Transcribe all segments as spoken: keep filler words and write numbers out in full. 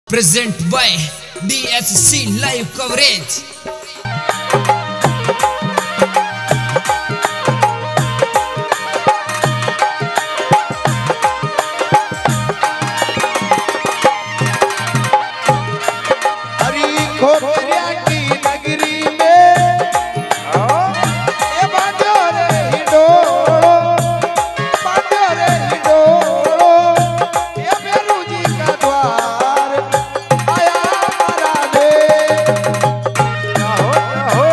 Present by D S C Live Coverage. हो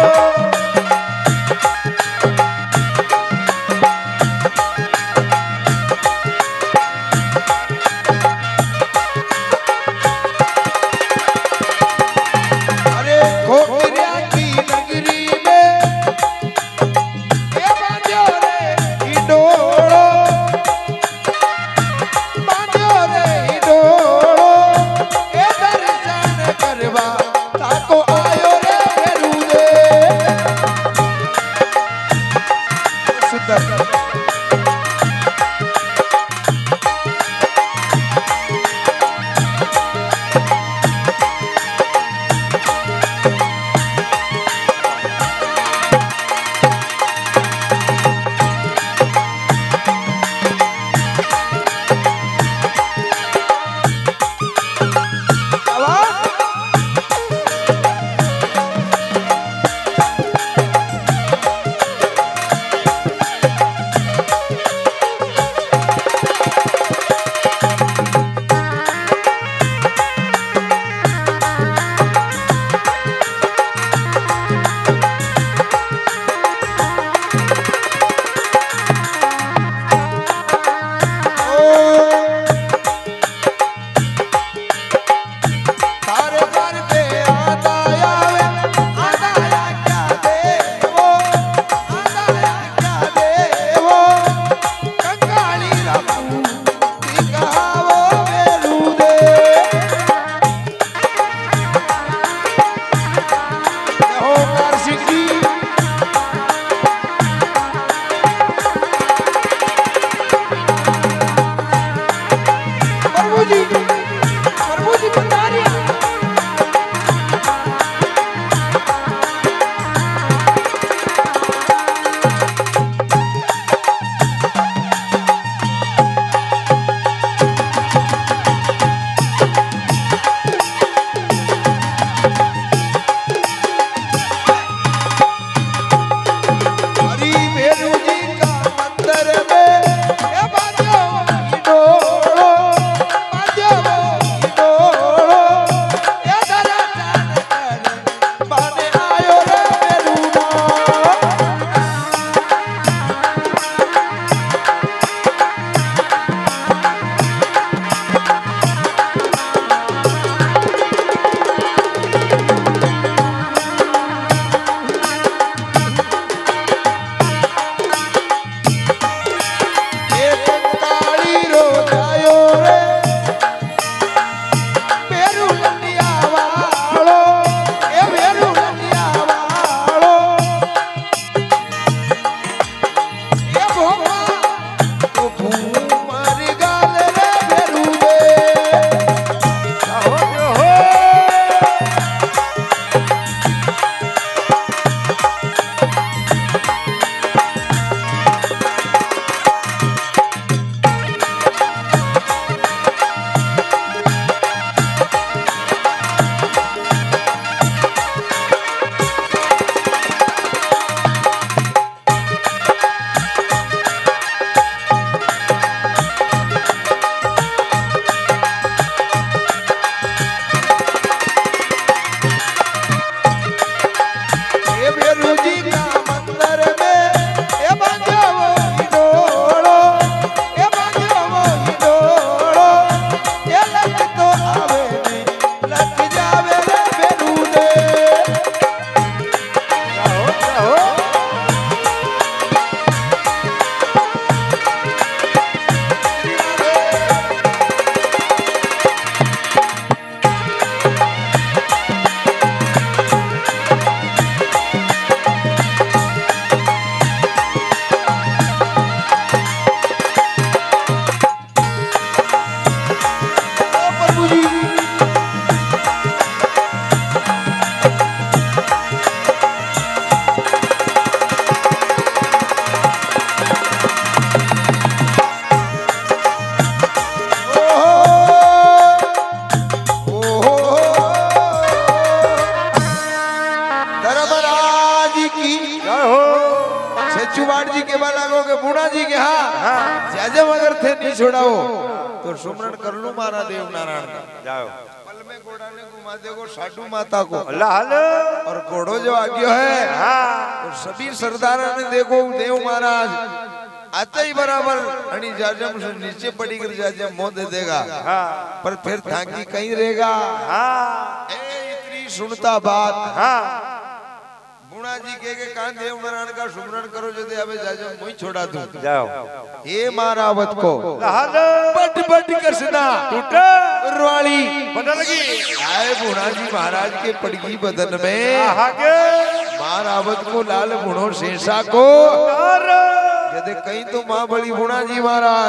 जाजम अगर थे नहीं छोड़ाओ तो सुमरन कर लू मारा देव नारायण का। जाओ पल में घोड़ा ने घुमा देगो साधु माता को लाल और घोड़ो जो आज्ञा है हाँ तो सभी सरदारों ने देखो देव महाराज आते ही बराबर अणी जाजम से नीचे पड़ी कर जाजम मोह दे देगा हाँ पर फिर थाकी कहीं रहेगा। हाँ ए इतनी सुनता बात हाँ बुणा जी के के कान देव नारायण का सुमरन करो जो दे अबे जाजम मुई छोड़ा दूं। जाओ ये मारावत को लाल बट बट कसना टूटा रुवाली बदल गई आए बुणा जी महाराज के पड़गी बदन में आगे मारावत को लाल बुणो शेषा को यदि कहीं तो माँ बड़ी बुणा जी महाराज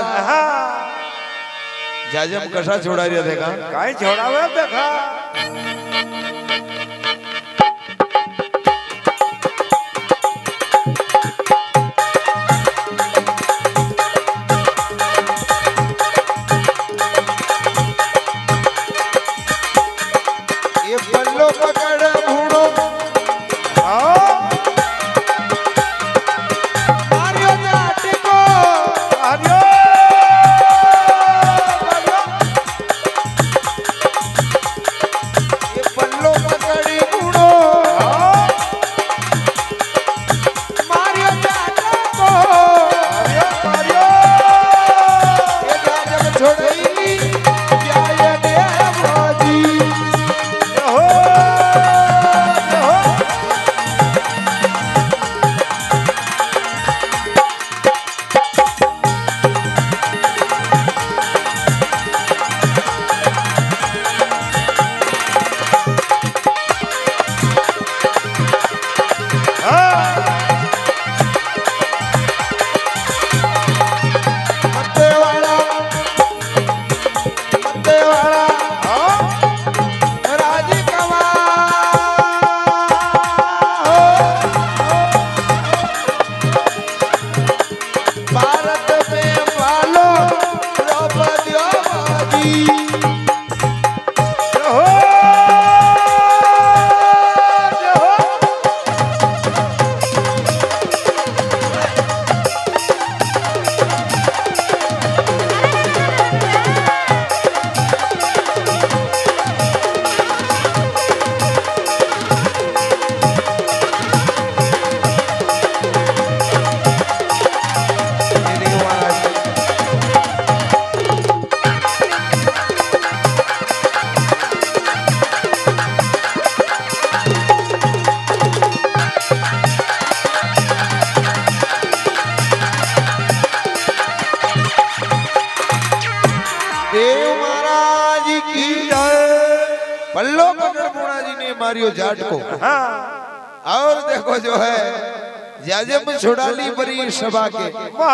जाजम कसा छोड़ा रिया देखा काई छोड़ावे देखा ये पल्लो पकड़ बुणो मारियो जाट को आर्यो ये पल्लो पकड़ी बुणो मारियो जाट को आर्यो ये जाजम छोड़ई क्या ये देवजी हो हो मत्ते वाला मत्ते वाला राजी कमा भारत में वालो द्रौपदी मोदी मेरे महाराज देव महाराज की जय। पल्लो पकड़ बुणा जी ने मारियो जाट को और देखो जो है जाजम छुड़ा ली बड़ी सभा के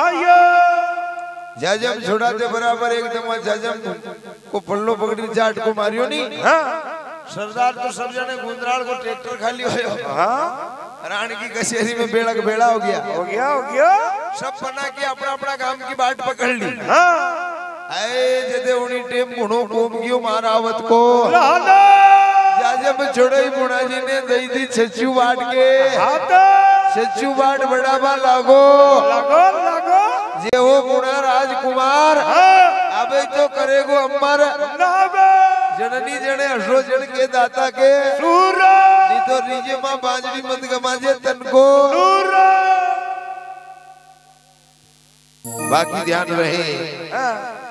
जाजम छुड़ाते बराबर एकदम जाजम को पल्लो पकड़ी जाट को मारियो नहीं सरदार तो सब जने गुंदराल को ट्रैक्टर खाली हो रानी की कचहरी में बेड़ा का बेड़ा हो गया हो गया हो गया सब बना के अपना अपना काम की बाट पकड़ ली। आए जदे उनी टेम मुणो कोम गयो मारावत को जाजम छोड़ई बुणा जी ने दई दी छच्चू बाट के छच्चू बाट बड़ाबा लागो लगो लगो जे वो बुणा राजकुमार अबे तो करेगो अमर जननी जने हसो जन के दाता के नी तो रीजे मां बांजड़ी मत गमाजे तन को बाकी ध्यान रहे